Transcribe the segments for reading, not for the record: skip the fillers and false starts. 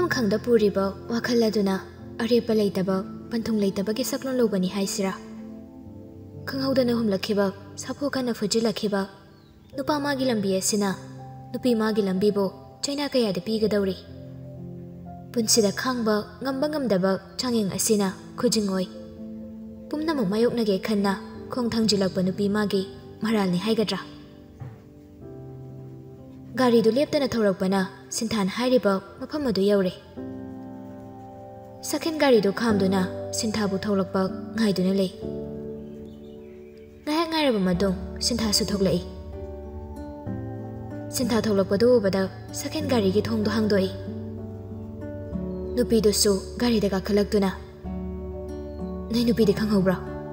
खंगदा पुरीबा वाखल अदुना अरेपा लेतबा पंथुंग लेतबगी सकलोन लोबनी हाइसिरा खंगौदना हुमलखिबा साफोकाना फुजिलखिबा नुपा मागी लंबी असिना नुपी मागी लंबीबो चाइना कयादे पीगदौरी पुंसिदा खांगबा ngamba ngamdaba changeng asina khujingoi pumnamuk mayoknage khanna khongthangjilakpa nupi magi maralni haigadra gari du leptana thorakpana sinthan hairiba mafam adu yaure second gari du khamduna sinthabu tholakpa ngaiduna lei ngayak ngairaba madong sintha su thoklai sintha tholakpa du bada second gari gi thong du hangdoi nupi du su gari daga khalakduna nei nupi de khanghobra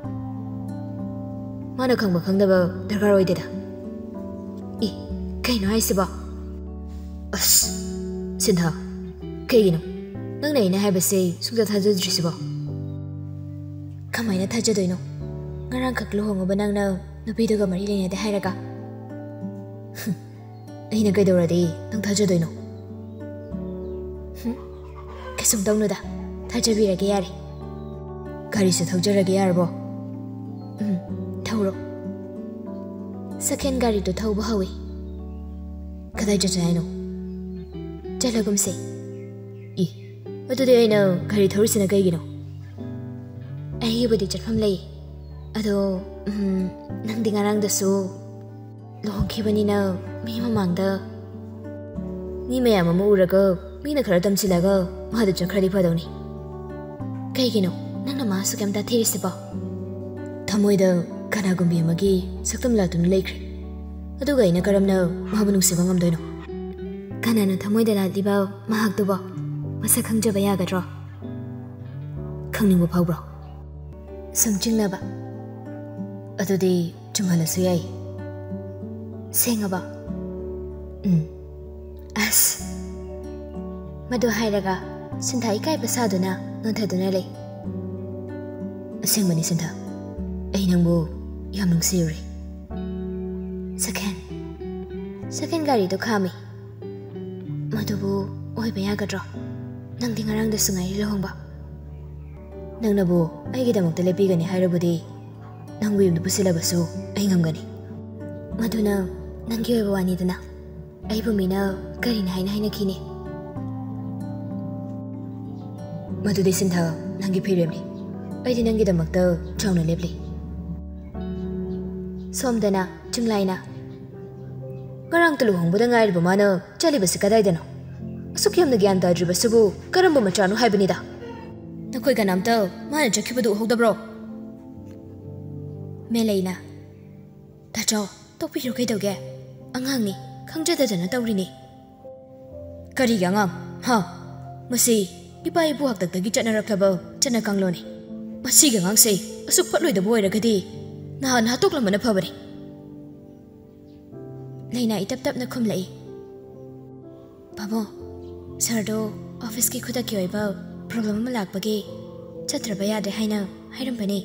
mana khangba khangdaba darkar oideda I kaino haisiba as sintha kaino nang nei na haibase sungja thajudrisiba kamaina thajadoino ngarang khak lohongoba nangna nupi daga mari lene de hairaga aina kaidoradi nang thajadoino kesum dongnoda thajabirage yare gari se thaujarage yarbo thauro second gari to thauba hawi kadai jajaino jalagum se I adude aina gari thaurisina kaigino ai bodi chatfam lei ado nangdi ngarang da su lohongkhibani na mi mamangda ni mayam amu uraga mina khara tamsilaga mahada chakhradi phadoni kaigino nangna masu kamta thirisiba thamoida kanagumbi amagi saktam latun leikre aduga ina karamna mahabu nungsiba ngamdoino kanana thamoida ladiba mahakduba masa khangjaba yagadro khangningba phawbro samchingnaba adudi chumhalasu yai sengaba as madu hairaga sintha ikai pasaduna nontaduna lei asengmani sintha ai nangbo yam nungsiri second gari to khami madubu oiba yagadro nangdi ngarang da sungai lohongba nangnabu aigi damakta lepigani hairabudi nangbu yumdu pusilabasu ai ngamgani maduna nangi oiba wanidana aibu mina gari na haina kini madudi sintha nangi phiremni aidi nangi damakta chawna lepli somdana chunglaina garang tulu hongbuda ngairba mana chalibasi kadaidano asukyamna gyan tadribasubu karamba machanu haibanida nakoi ganamta mana chakhibudu hogdabro meleina tacho tokpiro kaidauge angangni khangjadajana tawrini kari gangam ha masi ipa ibu haktaktagi chatnaraklaba chana kangloni masi gangang sei asuk phatloi da boiragadi nahan hatoklamana phabari leina itap tap na khumlai babo sardo office ki khuda ki oiba problem ma lakpagi chatraba yade haina hairambani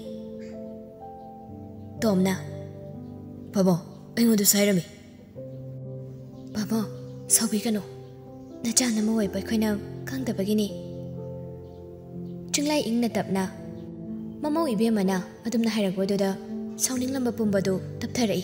tomna babo aingodu sairami babo sobi kano na jana mo oiba khoina khangdabagini chunglai ingna tapna mamo ibe mana adumna hairagbododa sauning lamba pumbadu taptharai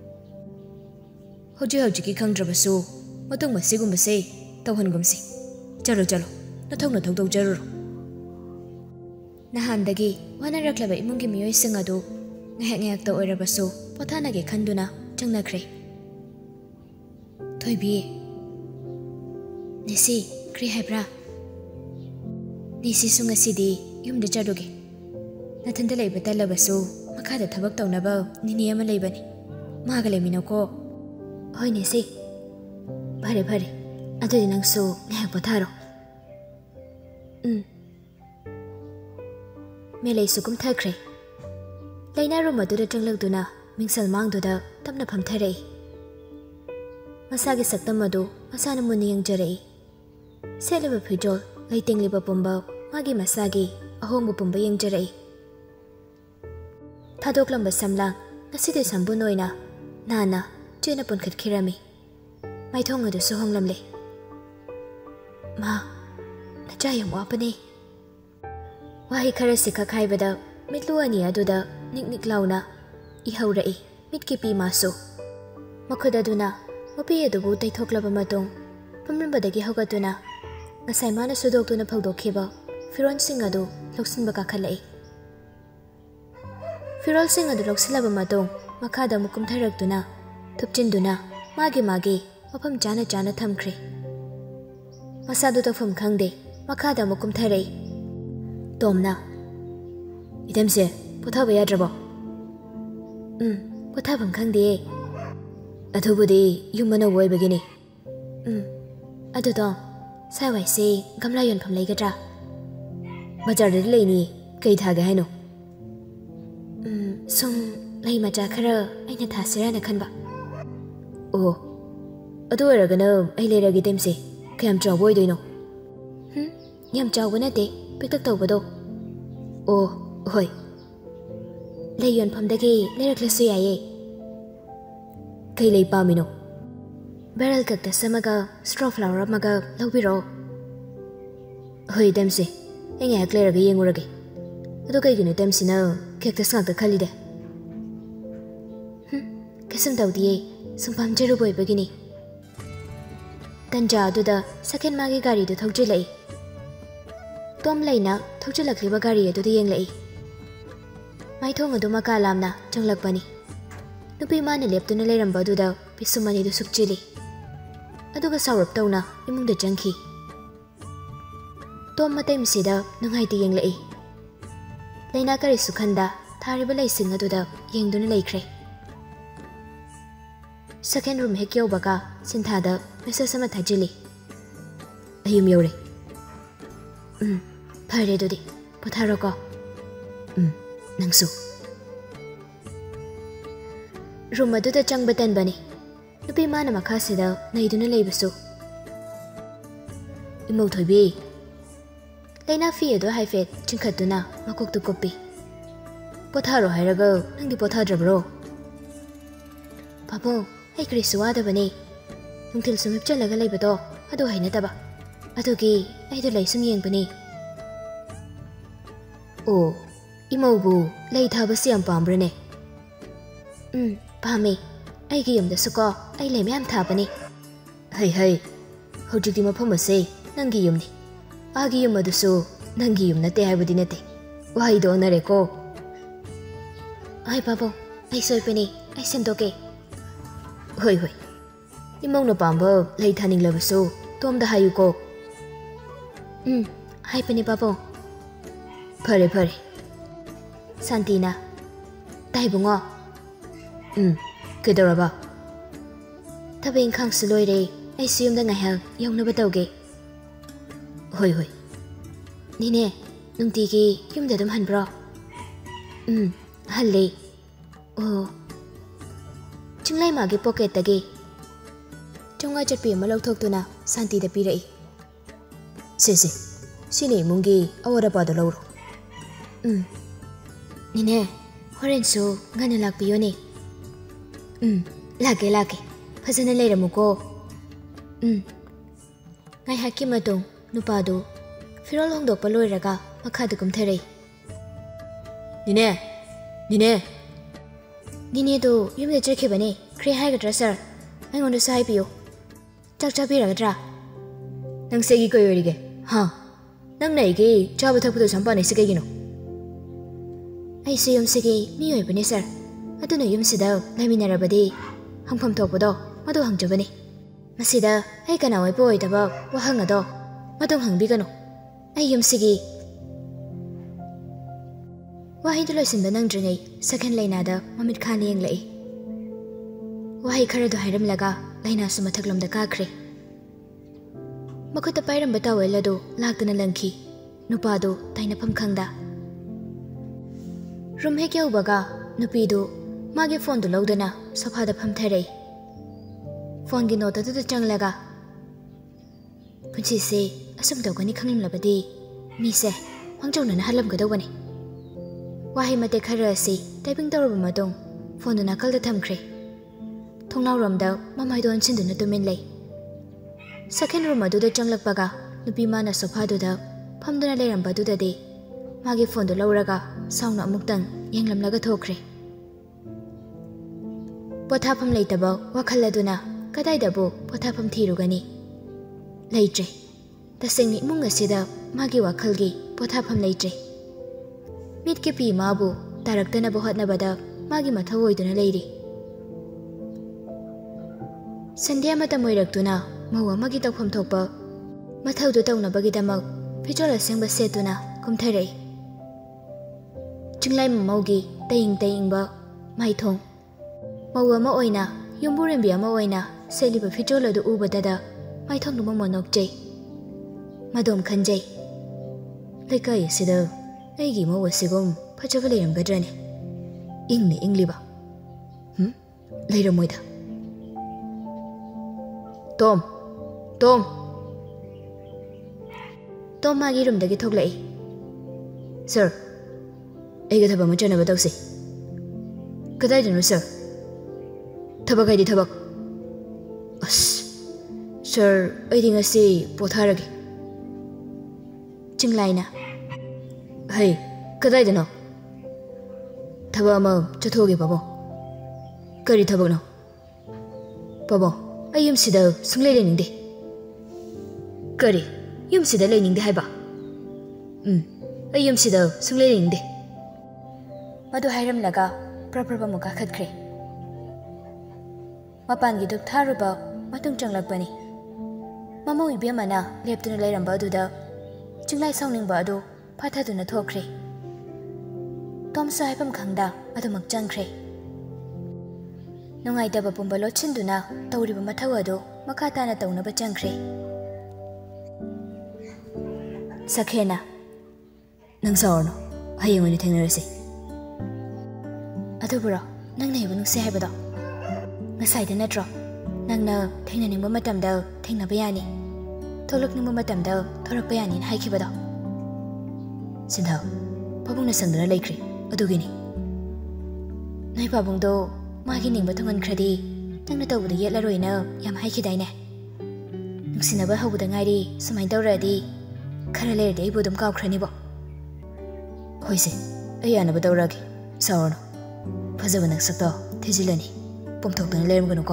hoji ki khangdrabasu matung masigumase tawhangumsi chalo nathongna thogdau jarur nahandagi wana raklaba imungi miyoi singadu ngahek ta oirabasu pothanage khanduna changnakre thoibi nisi kri haibra nisi sungasidi yumda chadoge nathanda leiba talabasu makhada thabak tawnaba nini ama leibani magale minako hoi nisi bhare adudi nangsu ngahek potharo melei sukum thakre leina ro madura changlakduna mingsal mangduda tamna phamtharei masagi saktam madu masana muni yangjarei seleba phijol leitingliba pumba magi masagi ahongbu pumba yangjarei thadoklambe samlang naside sambunoina nana chena punkhat khirami maithong adu sohonglamle ma nacha yam wapani. Wahi khara sikha khaibada mitlu ani aduda nik launa ihaurai mitki pi masu. Makhuda duna mapi adubu taithoklaba matung pamrambadagi hogatuna ngasai mana sudoktuna phawdokhiba firon sing adu loksinba kakhalai. Firol sing adu loksilaba matung makhada mukum tharaktuna thupchinduna magi mafam chana thamkhre. Masadu tofam khangde makhada mukum tharai. Tomna idamse pothaba yadrabo. Pothabam khangde. Athubudi yumana woibagini. Adudo sawai se gamla yonpham leigadra. Bajar de leini kai thaga haino. Sum lei macha khara aina thasira na khanba. Oh adu eragana ai leragi temse kayam chawboi doino. Yam chawbana te pitak tawbado. Oh hoi lei yonpham dagi leraklasu yaye. Kai lei pamino. Barrel kakta samaga straw flower maga lawbiro. Hoi temse enga hakleragi yenguragi. Adu kaigino temsina kakta sangta khalide. Kasam tawdiye sumpam jaruboi bagini. Tanja aduda second magi gari du thokjilai. Tom laina thokjilakliba gari aduda yenglai. Mai thong adu maka lamna changlakpani. Nupi mana leptuna leiramba aduda pisumani du sukchili. Aduga saurap tawna imungda changki. Tom matay misida nungaiti yenglai. Laina kari sukhanda thariba laising aduda yengduna laikre. Second room hekyo baga sinthada message sama thajili. Ayum yore. Phare dodi potharo ko. Nangsu. Room aduda changbatan bani. Nupi mana makhasida naiduna leibasu. Imau thoibi. Laina fi ado haifet chinkhatuna makoktu kopi. Potharo hairaga nangdi pothadrabro. Papo ai kri suwada bani. Nungtil sumip chalaga leibado adu hainataba. Adugi aidu laisum yengbani. Oh imaubu lei thabasi am pambrane. Pame aigi yamda suko ai lei myam thabani. Hai hojikti mafam ase nangi yumni. Agi yum adusu nangi yum nate haibudi nate. Wahai do onare ko. Ai papo ai soipani ai semdoke. Hoi imong na pamba lei thaning labaso tom da hayu ko. Hai pani papo. Phare Santina tai bungo. Kedoraba Tabing khang suloire ai siyum da ngai ha yong na batawge. Hoi Nine nungti ki yum da dum han bro. Halle. Oh Chinglai magi pocket tagi. Chunga chatpi ma lauthokuna Santi da pirai. Se sine mungi awara pa da lawro. Nine horen so ngana lakpiyo ne. Lake phajana leiramu ko. Ngai hakki matong nupado firol hongdok pa loiraga makhada kumtharai. Nine do yumda chirkhibane kre haigadra sir. Aingonda sai piyo. Chakcha piragadra. Nang segi ko yorige. Ha. Nang naigi chaba thakpudo sampane sigagino. Ai se yum segi miyoi bane sir. Aduna yum sida laiminarabadi hangpham thokpado madu hangjabane. Masida ai kana wai boy daba wahang ado madong hangbigano. Ai yum segi Wahi du loisinba nangdringai second lainada mamit khan yenglai. Wahi khara du hairam laga laina su mathaklomda kakre. Makhuta pairam batawela do lagdana langki. Nupado taina pham khangda. Room hekya ubaga nupi do magi phone du lawdana sofa da pham tharai. Phone gi nota du changlaga. Punchi se asum dogani khanglim labadi mi se wangjona na halam gadawani. Wahi mate khara si typing tawraba matong phone du nakal da thamkhre. Thongnaw ram da mamai don chin du na tumin lei. Second room adu da changlakpaga नुपी माना सोफादुदा फमदुना लेरंबदुददि मागी फोनदो लौरगा साउना अमुक्तंग येंगलमलगा थोखरे पोथाफम लेतबा वखल अदुना कदाइदबो पोथाफम थीरुगनी लेट्रे तसेंग इमुंग असिदा मागी वखलगी पोथाफम लेट्रे मिट के P माबु तारक्तना बहतनबदा मागी मथौ ओइदुना लेरी संध्या मतम ओइरक्तुना मौ अमगी तौफम थोकपा मथौदु तौनबगिदमक फिजोल असेंग सेतुना कुमथरई चिंगलाई मौगी तयिंग तयिंगबा माइथोंग मौ अमा ओइना युम्बुरेंबी अमा ओइना सेलिबा फिजोल अदु उबददा माइथोंग नुम मोनोकजे मदोम खंजै लेकाय सिदा अैगी मौ असिगुम फजब लेरमगद्रने इंगने इंगलिबा लेरमोइदा Tom मागी रूमदगी थोकलाई सर एगा थबक अमा चनबा तौसे कदाइदनो सर थबक हाइदि थबक अस सर अइदि ngasi पोथारगे चिंगलाइना है कदाइदनो थबक अमा चथोगे बाबो करी थबकनो बाबो I am Sida, Sungling de Curry, Yum Sida leaning the Hiba. I am Sida, Sungling de Madu Hiram Laga, proper Muka Katre Mapangi duk Taruba, Matung Changlak Bunny Mamo Ibiamana, left in a layer and Baduda, Chinglai sounding Badu, Pataduna Tokre Tom Saipam Kangda, Adamak Jankre Nungai daba pumbalo chinduna tawriba mathawado makatana tawnaba changkhre Sakhena nang saorno hayengoni thengnarase adubura nang nei bunung se haibado ngasai da natro nang na thengnaning matamda thengna bayani tholokning matamda thorak bayani haikibado Sindhaw pabungna sangdana laikre adugini nai pabungdo मागी निंग बतंगन खरदी नंगना तौबद येलारोइना याम हाइखिदाइने नुसिनबा हौबद ngairi सुमाइन तौरदी खरा लेरदे इबो दम कावख्रनिबो होइसे अयानबा तौरागे सावरनो फजब नक्सक्तो थिजिलनी पुमथोकदन लेरमगनुको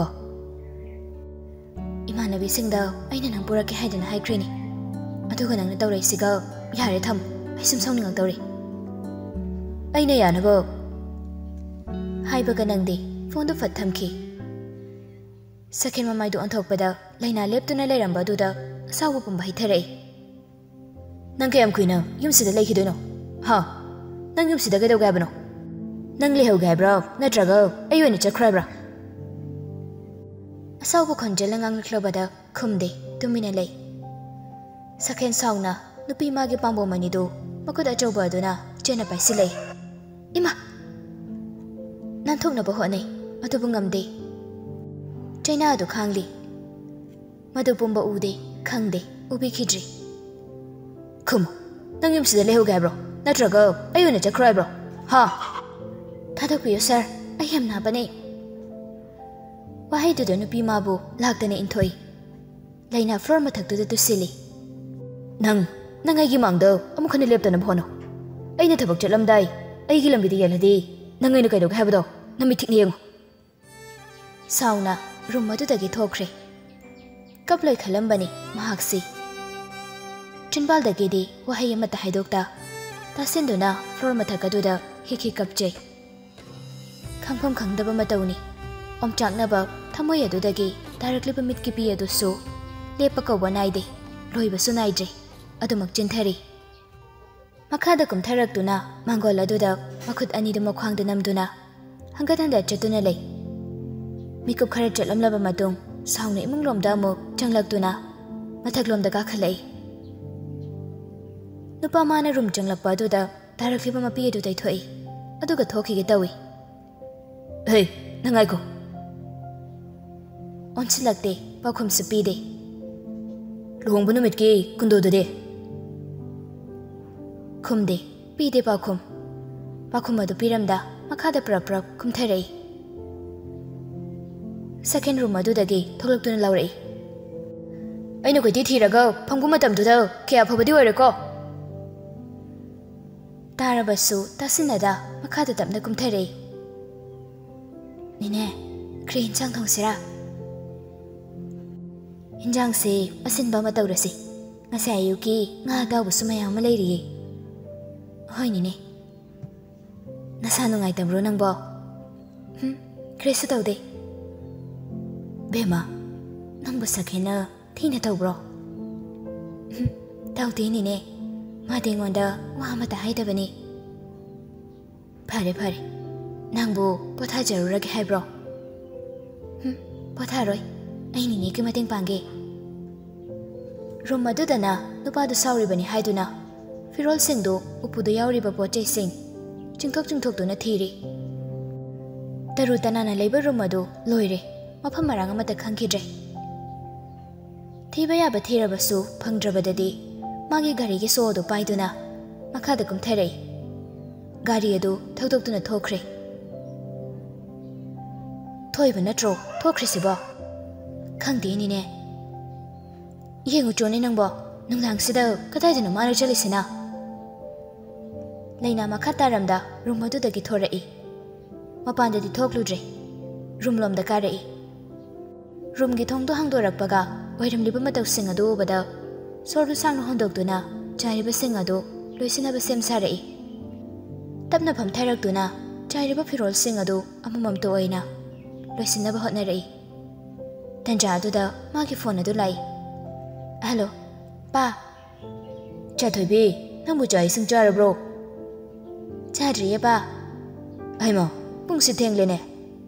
इमानबी सिंगदा अइना नंग पुरके हाइदना हाइख्रेनी अदुगा नंगना तौराइसिगा यारे थम आइसम सौनिंग तौरि अइना यानबो हाइबगा नंगदी phone फट थमखी सखेन ममाइदो अंथोकपदा लाइना लेप्तुना लेरंबदुदा सावबो पुंबा हिथरई नंग कयम कुइना युमसिदा लेखिदोनो हा नंग युमसिदा गदौगा हाबनो नंग लेहौगा हाब्रा नत्रगा अयोनि चख्राब्रा सावबो खंजला nganglखलबदा खुमदे तुमिना लै सखेन सावना नुपी मागे पांबो मनिदो मकुदा चौबादुना चेना पाइसिलै इमा नानथोकनबो होनै मधुबु ngamde China adu khangli madu pumba ude khangde ubi khidri khum nang yum sida lehu ga bro natraga ayuna chakrai bro ha thada kuyo sir I am na bane wahai du donu pi ma bu lakdane inthoi laina floor mathak du tu sili nang ai gi mangdo amu khani leptana bhono aina thabak chalamdai ai gi lambi de yalhadi nang ai na kai do ga habdo nami thik nieng Sauna room adudagi thokre kaploi khalambani mahaksi chinbaldagi di wahai amata haidokta tasinduna floor mathakaduda hiki kapje khangpham khangdaba matawni omchaknaba thamoi adudagi tarakliba mitki pi adusu lepaka wanaide loiba sunaide adumak chinthari makhada kumtharaktuna mangol aduda makhut anida mokhwangda namduna hangatanda chatuna lei Mikop khara chalamlaba matung sauna imunglomda amuk changlakduna mathaklomda kakhalai nupa mana room changlakpa aduda tarakliba mapi adu daithoi aduga thokhige tawi Hey nangai ko onsilakte pakhum sapide luhongbu numit ki kundo dade khumde pide pakhum adu piramda makhada prap khumtharai Second room adudagi thoklakduna lawrei ꯑꯩꯅ ꯀꯣꯏꯊꯤ ꯊꯤꯔꯒ ꯐꯪꯕ ꯃꯇꯝꯗꯨꯗ ꯀꯌꯥ ꯐꯕꯗꯤ ꯑꯣꯏꯔꯦꯀꯣ ꯇꯥꯔꯕꯁꯨ ꯇꯥꯁꯤꯟꯅꯗ ꯃꯈꯥꯗ ꯇꯞꯅ ꯀꯨꯝꯊꯔꯛꯏ ꯅꯤꯅꯦ ꯀꯔꯤ ꯏꯟꯁꯥꯡ ꯊꯣꯡꯁꯤꯔꯥ ꯏꯟꯖꯥꯡꯁꯦ ꯑꯁꯤꯟꯕ ꯑꯃ ꯇꯧꯔꯁꯤ ꯉꯁꯥꯏ ꯑꯌꯨꯛꯀꯤ ꯉꯥ ꯑꯇꯥꯎꯕꯁꯨ ꯃꯌꯥꯝ ꯑꯃ ꯂꯩꯔꯤꯌꯦ ꯍꯣꯏ ꯅꯤꯅꯦ ꯅꯁꯥ ꯅꯨꯡꯉꯥꯏꯇꯕ꯭ꯔꯣ ꯅꯪꯕꯣ ꯀꯔꯤꯁꯨ ꯇꯧꯗꯦ ꯕꯦꯝꯃ ꯅꯪꯕꯨ ꯁꯈꯦꯅ ꯊꯤꯅ ꯇꯧꯕ꯭ꯔꯣ ꯇꯧꯗꯦ ꯅꯤꯅꯦ ꯃꯥꯗꯤ ꯑꯩꯉꯣꯟꯗ ꯋꯥ ꯑꯃꯇ ꯍꯥꯏꯗꯕꯅꯤ ꯐꯔꯦ ꯐꯔꯦ ꯅꯪꯕꯨ ꯄꯣꯊꯥꯖꯔꯨꯔꯒꯦ ꯍꯥꯏꯕ꯭ꯔꯣ ꯄꯣꯊꯥꯔꯣꯏ ꯑꯩ ꯅꯤꯅꯦꯒꯤ ꯃꯇꯦꯡ ꯄꯥꯡꯒꯦ ꯔꯨꯝ ꯑꯗꯨꯗꯅ ꯅꯨꯄꯥꯗꯨ ꯁꯥꯎꯔꯤꯕꯅꯤ ꯍꯥꯏꯗꯨꯅ ꯐꯤꯔꯣꯜꯁꯤꯡꯗꯨ ꯎꯄꯨꯗ ꯌꯥꯎꯔꯤꯕ ꯄꯣꯠꯆꯩꯁꯤꯡ ꯆꯤꯡꯊꯣꯛꯇꯨꯅ ꯊꯤꯔꯤ ꯇꯔꯨ ꯇꯅꯥꯟꯅ ꯂꯩꯕ ꯔꯨꯝ ꯑꯗꯨ ꯂꯣꯏꯔꯦ ꯃꯐꯝ ꯃꯔꯥꯡ ꯑꯃꯠꯇ ꯈꯪꯈꯤꯗ꯭ꯔꯦ ꯊꯤꯕ ꯌꯥꯕ ꯊꯤꯔꯕꯁꯨ ꯐꯪꯗ꯭ꯔꯕꯗꯗꯤ ꯃꯥꯒꯤ ꯒꯥꯔꯤꯒꯤ ꯁꯣ ꯑꯗꯨ ꯄꯥꯏꯗꯨꯅ ꯃꯈꯥꯗ ꯀꯨꯝꯊꯔꯛꯏ ꯒꯥꯔꯤ ꯑꯗꯨ ꯊꯧꯗꯣꯛꯇꯨꯅ ꯊꯣꯛꯈ꯭ꯔꯦ ꯊꯣꯏꯕ ꯅꯠꯇ꯭ꯔꯣ ꯊꯣꯛꯈ꯭ꯔꯤꯁꯤꯕꯣ ꯈꯪꯗꯦ ꯅꯤꯅꯦ ꯌꯦꯡꯉꯨ ꯆꯣꯅꯤ ꯅꯪꯕꯣ ꯅꯨꯡꯗꯥꯡꯁꯤꯗ ꯀꯗꯥꯏꯗꯅꯣ ꯃꯥꯅ ꯆꯠꯂꯤꯁꯤꯅ ꯂꯩꯅꯥ ꯃꯈꯥ ꯇꯥꯔꯝꯗ ꯔꯨꯝ ꯑꯗꯨꯗꯒꯤ ꯊꯣꯔꯛꯏ ꯃꯄꯥꯟꯗꯗꯤ ꯊꯣꯛꯂꯨꯗ꯭ꯔꯦ ꯔꯨꯝꯂꯣꯝꯗ ꯀꯥꯔꯛꯏ ꯔꯨꯝꯒꯤ ꯊꯣꯡꯗꯣ ꯍꯥꯡꯗꯣꯔꯛꯄꯒ ꯑꯣꯏꯔꯝꯂꯤꯕ ꯃꯇꯧꯁꯤꯡ ꯑꯗꯨ ꯎꯕꯗ ꯁꯣꯔꯗꯨ ꯁꯥꯡꯅ ꯍꯣꯟꯗꯣꯛꯇꯨꯅ ꯆꯥꯏꯔꯤꯕꯁꯤꯡ ꯑꯗꯨ ꯂꯣꯏꯁꯤꯟꯅꯕ ꯁꯦꯝ ꯁꯥꯔꯛꯏ ꯇꯞꯅ ꯐꯝꯊꯔꯛꯇꯨꯅ ꯆꯥꯏꯔꯤꯕ ꯐꯤꯔꯣꯜꯁꯤꯡ ꯑꯗꯨ ꯑꯃꯃꯝꯇ ꯑꯣꯏꯅ ꯂꯣꯏꯁꯤꯟꯅꯕ ꯍꯣꯠꯅꯔꯛꯏ ꯇꯟꯖꯥ ꯑꯗꯨꯗ ꯃꯥꯒꯤ ꯐꯣꯟ ꯑꯗꯨ ꯂꯥꯛꯏ ꯍꯜꯂꯣ ꯄꯥ ꯆꯥꯊꯣꯏꯕꯤ ꯅꯪꯕꯨ ꯆꯥꯛ ꯏꯁꯤꯡ ꯆꯥꯔꯕ꯭ꯔꯣ ꯆꯥꯗ꯭ꯔꯤꯌꯦ ꯄꯥ ꯍꯩꯃꯥ ꯄꯨꯡꯁꯤ ꯊꯦꯡꯂꯦꯅꯦ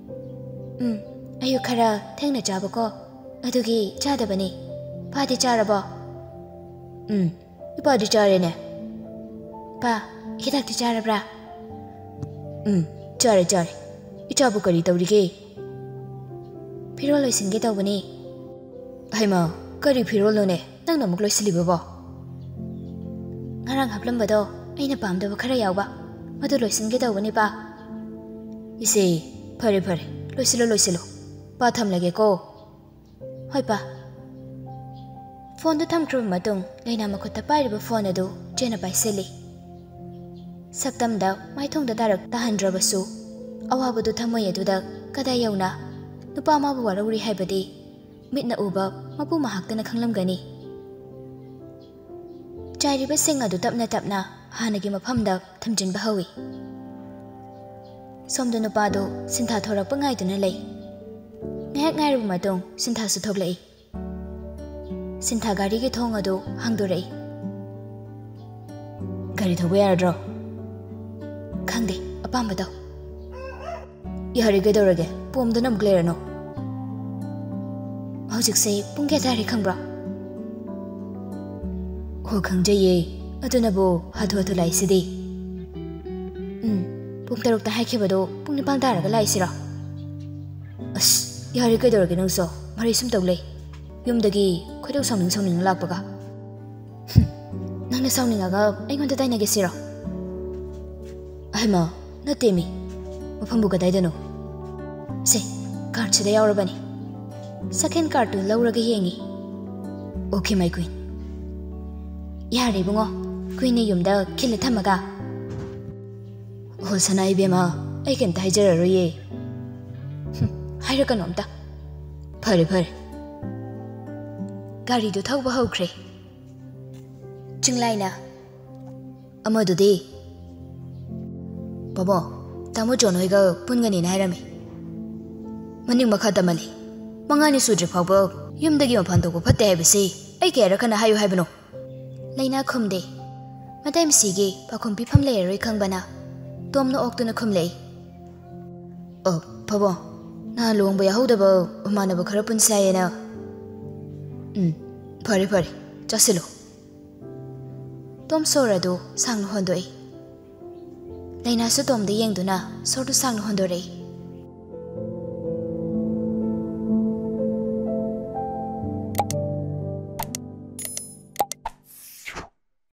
ꯑꯌꯨꯛ ꯈꯔ ꯊꯦꯡꯅ ꯆꯥꯕꯀꯣ ꯑꯗꯨꯒꯤ ꯆꯥꯗꯕꯅꯤ ꯄꯥꯗꯤ ꯆꯥꯔꯕꯣ ꯏꯄꯥꯗꯤ ꯆꯥꯔꯦꯅꯦ ꯄꯥ ꯍꯤꯗꯥꯛꯇꯤ ꯆꯥꯔꯕ꯭ꯔꯥ ꯆꯥꯔꯦ ꯏꯆꯥꯕꯨ ꯀꯔꯤ ꯇꯧꯔꯤꯒꯦ ꯐꯤꯔꯣꯜ ꯂꯣꯏꯁꯤꯟꯒꯦ ꯇꯧꯕꯅꯤ ꯍꯩꯃꯥ ꯀꯔꯤ ꯐꯤꯔꯣꯜꯅꯣꯅꯦ ꯅꯪꯅ ꯑꯃꯨꯛ ꯂꯣꯏꯁꯤꯜꯂꯤꯕꯕꯣ ꯉꯔꯥꯡ ꯍꯥꯞꯂꯝꯕꯗꯣ ꯑꯩꯅ ꯄꯥꯝꯗꯕ ꯈꯔ ꯌꯥꯎꯕ ꯃꯗꯨ ꯂꯣꯏꯁꯤꯟꯒꯦ ꯇꯧꯕꯅꯤ ꯄꯥ ꯏꯆꯦ ꯐꯔꯦ ꯂꯣꯏꯁꯤꯜꯂꯣ ꯄꯥ ꯊꯝꯂꯒꯦꯀꯣ ꯍꯣꯏ ꯄꯥ ꯐꯣꯟꯗꯨ ꯊꯝꯈ꯭ꯔꯕ ꯃꯇꯨꯡ ꯂꯩꯅꯥ ꯃꯈꯨꯠꯇ ꯄꯥꯏꯔꯤꯕ ꯐꯣꯟ ꯑꯗꯨ ꯆꯦꯅ ꯄꯥꯏꯁꯤꯜꯂꯤ ꯁꯛꯇꯝꯗ ꯃꯥꯏꯊꯣꯡꯗ ꯇꯥꯍꯟꯗ꯭ꯔꯕꯁꯨ ꯑꯋꯥꯕꯗꯨ ꯊꯝꯃꯣꯏ ꯑꯗꯨꯗ ꯀꯗꯥꯏ ꯌꯧꯅ ꯅꯨꯄꯥ ꯑꯃꯕꯨ ꯋꯥꯔꯧꯔꯤ ꯍꯥꯏꯕꯗꯤ ꯃꯤꯠꯅ ꯎꯕ ꯃꯄꯨ ꯃꯍꯥꯛꯇꯅ ꯈꯪꯂꯝꯒꯅꯤ ꯆꯥꯏꯔꯤꯕꯁꯤꯡ ꯑꯗꯨ ꯇꯞꯅ ꯍꯥꯟꯅꯒꯤ ꯃꯐꯝꯗ ꯊꯝꯖꯤꯟꯕ ꯍꯧꯏ ꯁꯣꯝꯗ ꯅꯨꯄꯥꯗꯨ ꯁꯤꯟꯊꯥ ꯊꯣꯔꯛꯄ ꯉꯥꯏꯗꯨꯅ ꯂꯩ ꯉꯥꯏꯍꯥꯛ ꯉꯥꯏꯔꯕ ꯃꯇꯨꯡ ꯁꯤꯟꯊꯥꯁꯨ ꯊꯣꯛꯂꯛꯏ ꯁꯤꯟꯊꯥ ꯒꯥꯔꯤꯒꯤ ꯊꯣꯡ ꯑꯗꯨ ꯍꯥꯡꯗꯣꯔꯛꯏ ꯒꯥꯔꯤ ꯊꯧꯕ ꯌꯥꯔꯗ꯭ꯔꯣ ꯈꯪꯗꯦ ꯑꯄꯥꯝꯕꯗꯣ ꯌꯥꯔꯦ ꯀꯩꯗꯧꯔꯒꯦ ꯄꯣꯝꯗꯨꯅ ꯑꯃꯨꯛ ꯂꯩꯔꯅꯣ ꯍꯧꯖꯤꯛꯁꯦ ꯄꯨꯡ ꯀꯌꯥ ꯇꯥꯔꯦ ꯈꯪꯕ꯭ꯔꯣ ꯍꯣ ꯈꯪꯖꯩꯌꯦ ꯑꯗꯨꯅꯕꯨ ꯍꯥꯊꯨ ꯂꯥꯛꯏꯁꯤꯗꯤ ꯄꯨꯡ 6ꯇ ꯍꯥꯏꯈꯤꯕꯗꯣ ꯄꯨꯡ 9 ꯇꯥꯔꯒ ꯂꯥꯛꯏꯁꯤꯔꯣ ꯑꯁ ꯌꯥꯔꯦ ꯀꯩꯗꯧꯔꯒꯦ ꯅꯪꯁꯨ ꯃꯔꯩ ꯁꯨꯝ ꯇꯧ ꯂꯩ ꯌꯨꯝꯗꯒꯤ ꯈꯣꯏꯗꯧ ꯁꯥꯎꯅꯤꯡ ꯂꯥꯛꯄꯒ ꯅꯪꯅ ꯁꯥꯎꯅꯤꯡꯉꯒ ꯑꯩꯉꯣꯟꯗ ꯇꯥꯏꯅꯒꯦꯁꯤꯔꯣ ꯍꯩꯃꯥ ꯅꯠꯇꯦꯃꯤ ꯃꯐꯝꯕꯨ ꯀꯗꯥꯏꯗꯅꯣ ꯁꯦ ꯀꯥꯔꯠꯁꯤꯗ ꯌꯥꯎꯔꯕꯅꯤ ꯁꯦꯀꯦꯟ ꯀꯥꯔꯠꯇꯨ ꯂꯧꯔꯒ ꯌꯦꯡꯉꯤ ꯑꯣꯀꯦ ꯃꯥꯏ ꯀꯨꯏꯟ ꯌꯥꯔꯦ ꯏꯕꯨꯡꯉꯣ ꯀꯨꯏꯟꯅ ꯌꯨꯝꯗ ꯈꯤꯜꯂ ꯊꯝꯃꯒ ꯍꯣ ꯁꯅꯥ ꯏꯕꯦꯝꯃ ꯑꯩ ꯀꯩꯝꯇ ꯍꯥꯏꯖꯔꯔꯣꯏꯌꯦ ꯍꯥꯏꯔꯛꯀꯅꯣ ꯑꯝꯇ ꯐꯔꯦ ꯒꯥꯔꯤꯗꯨ ꯊꯧꯕ ꯍꯧꯈ꯭ꯔꯦ ꯆꯤꯡꯂꯥꯏꯅ ꯑꯃꯗꯨꯗꯤ ꯕꯥꯕꯣ ꯇꯥꯃꯣ ꯖꯣꯟ ꯍꯣꯏꯒ ꯄꯨꯟꯒꯅꯤꯅ ꯍꯥꯏꯔꯝꯃꯤ ꯃꯅꯤꯡ ꯃꯈꯥ ꯇꯝꯍꯜꯂꯤ 5ꯅꯤ ꯁꯨꯗ꯭ꯔꯤ ꯐꯥꯎꯕ ꯌꯨꯝꯗꯒꯤ ꯃꯄꯥꯟ ꯊꯣꯛꯄ ꯐꯠꯇꯦ ꯍꯥꯏꯕꯁꯤ ꯑꯩ ꯀꯌꯥꯔꯛ ꯍꯟꯅ ꯍꯥꯏꯌꯨ ꯍꯥꯏꯕꯅꯣ ꯂꯩꯅꯥ ꯈꯨꯝꯗꯦ ꯃꯇꯩꯃꯁꯤꯒꯤ ꯄꯥꯈꯨꯝ ꯄꯤꯐꯝ ꯂꯩꯔꯔꯣꯏ ꯈꯪꯕꯅ ꯇꯣꯝꯅ ꯑꯣꯛꯇꯨꯅ ꯈꯨꯝꯂꯛꯏ ꯕꯥꯕꯣ ꯅꯍꯥꯟ ꯂꯨꯍꯣꯡꯕ ꯌꯥꯍꯧꯗꯕ ꯃꯃꯥꯟꯅꯕ ꯈꯔ ꯄꯨꯟꯁꯦ ꯍꯥꯏꯌꯦꯅ ꯐꯔꯦ ꯆꯠꯁꯤꯜꯂꯣ ꯇꯣꯝ ꯁꯣꯔ ꯑꯗꯨ ꯁꯥꯡꯅ ꯍꯣꯟꯗꯣꯛꯏ ꯂꯩꯅꯥꯁꯨ ꯇꯣꯝꯗ ꯌꯦꯡꯗꯨꯅ ꯁꯣꯔꯗꯨ ꯁꯥꯡꯅ ꯍꯣꯟꯗꯣꯔꯛꯏ